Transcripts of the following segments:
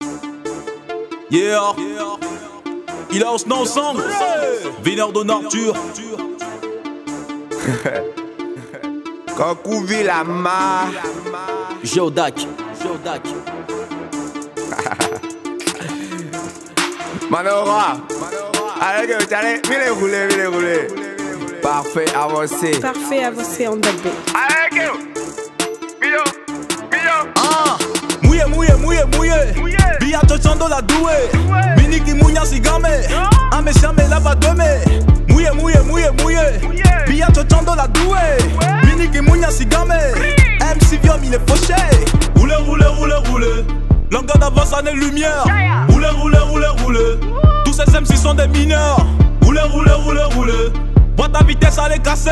Yeah, il a au snow ensemble. Vénère de Arthur. Kakou Vilama. Géodac. Manora. Allez, allez, rouler. Parfait, avancé. Parfait, avancé en dabé. Allez, Mouillé. Bientôt chando la douée. Miniki mounya sigame. Amesiame lava deme. Mouillé. Bientôt chando la douée. Miniki mounya sigame. MC Viom il est fauché. Roulez. Longueur d'avance année lumière. Roulez. Tous ces MC sont des mineurs. Roulez. Boîte à vitesse à les casser.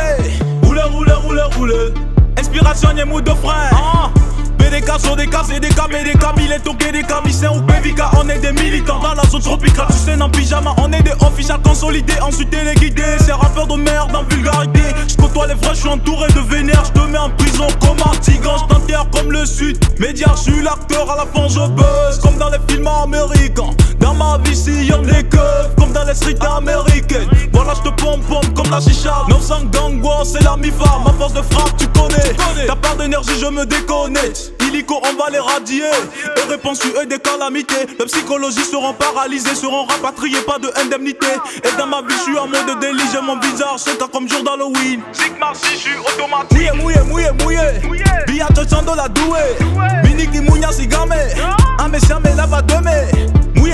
Roulez. Inspiration et mood de frein. BDK sur des cas, c'est des cas, mais des cas, il est toqué des camisins ou PVK, on est des militants dans la zone tropicale, tu sais, en pyjama, on est des officials consolidés, ensuite téléguidés, ces rappeurs de merde en vulgarité. Je côtoie les vrais, je suis entouré de vénère, je te mets en prison comme un tigan, je t'enterre comme le sud. Média, je suis l'acteur, à la fin je buzz, comme dans les films américains. Dans ma vie, sillonne les keufs, comme dans les streets américaines. Voilà, je te pompe comme la chicha. 900 gang, wow, c'est la mi-fa, ma force de frappe, tu connais. T'as pas d'énergie, je me déconnecte. Illico, on va les radier. Et réponse sur eux des calamités. Les psychologies seront paralysées, seront rapatriés, pas de indemnité. Et dans ma vie, je suis en mode délit, j'ai mon visage, c'est comme jour d'Halloween. Sigma, si je suis automatique. Mouillé. Bientôt chando la douée. Miniki mounya sigame. Amesiame lava deme. Mouillé.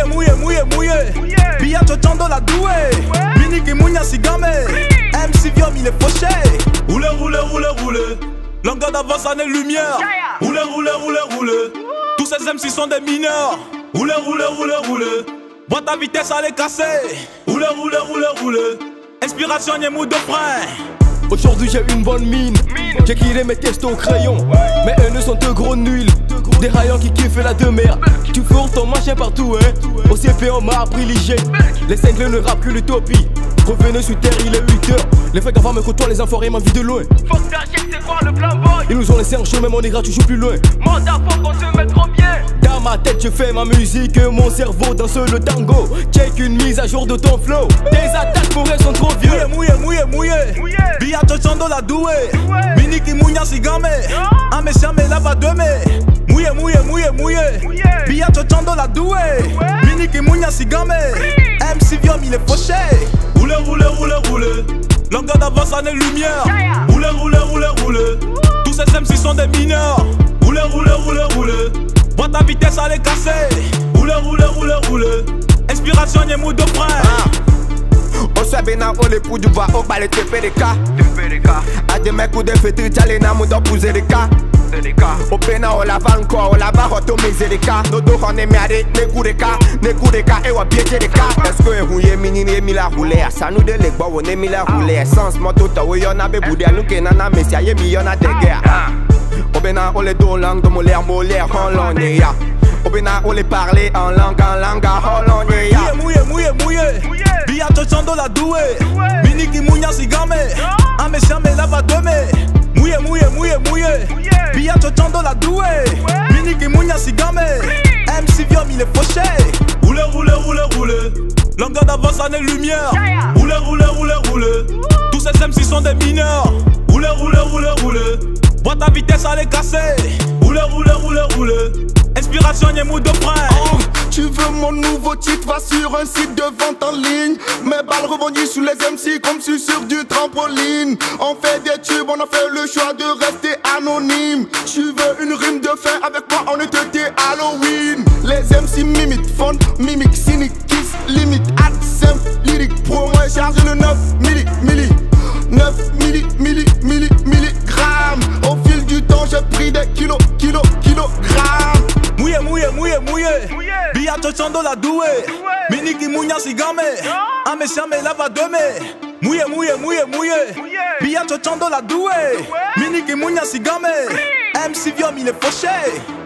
Bientôt chando la douée. Miniki mounya sigame. MC Viom il est fauché. Roulez. Longueur d'avance année lumière. Roulez. Tous ces MC sont des mineurs. Roulez. Boîte à vitesse à les casser. Roulez. Inspiration et mood de frein. Aujourd'hui j'ai une bonne mine. J'ai killé mes tests au crayon. Mais eux ne sont de gros nuls. Des raillons qui kiffent la de merde. Tu fourres ton machin partout, hein. Au CP on m'a appris l'hygiène. Les cinglés ne rappent que l'utopie. Revenez sur terre, il est 8h. Les fake avant me côtoient, les enfoirés m'envient de loin. Faut que t'achètes, c'est quoi le plan boy? Ils nous ont laissé en chemin, mais on ira toujours plus loin. Mandat, faut qu'on se mette trop bien. Dans ma tête, je fais ma musique, mon cerveau danse le tango. Check une mise à jour de ton flow. Tes attaques pour elles sont trop vieux. Mouillé. Bientôt chando la douée. Miniki mounya sigame. Amesiame lava deme. Mouillé. Bientôt chando la douée. Miniki mounya sigame. MC Viom il est fauché. Roulez. Longueur d'avance année lumière. Roulez. Tous ces MC sont des mineurs. Roulez. Boîte à vitesse à les casser. Roulez. Inspiration et mood de frein. On soit bien on les pour du bois, on va les TPDK. A des mecs ou des fêtes, t'allais n'a mou pousser des cas. Au pena on la va encore, on la va retomiser des cas. Nos dos on est miadé, ne coup des cas, et on piéger des cas. Est-ce que vous y mini mis la roulée? Ça nous de l'égo, on est mis la roulée. Sans moto, t'as oui, on a bébé, nous qui n'en a, mais si y'a mis, on a des guerres. Au pena on les deux langues, de molaire, en langue, ya. Au pena on les parler en langue, en langue, ya. Mouillé. Bientôt chando la douée. Miniki mounya sigame. Amesiame lava deme. Mouillé. Bientôt chando la douée. Miniki mounya sigame. MC Viom il est fauché. Roulez. Longueur d'avance année lumière. Roulez. Tous ces MC sont des mineurs. Roulez. Boîte à vitesse à les casser. Roulez. Inspiration et mood de frein. Tu veux mon nouveau titre, va sur un site de vente en ligne. Mes balles rebondissent sous les MC comme si sur du trampoline. On fait des tubes, on a fait le choix de rester anonyme. Tu veux une rime de fin, avec moi on est été Halloween. Les MC mimitent, font, mimiques, cyniques, kiss, limite, ad, simple, lyrique. Pro, moi chargé le 9 milligrammes. Au fil du temps, j'ai pris des kilogrammes. Mouillé. Bientôt chando la douée. Miniki mounya sigame. Amesiame lava deme. Mouillé. Bientôt chando la douée. Miniki mounya sigame. MC Viom il est fauché.